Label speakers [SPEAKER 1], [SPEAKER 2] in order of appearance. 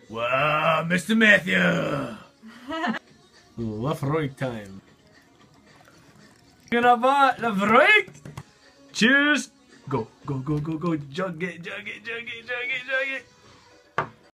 [SPEAKER 1] Wow, Mr. Matthew. Left right time. Left right. Cheers. Go, go, go, go, go. Jug it, jug it, jug it, jug it, jug it.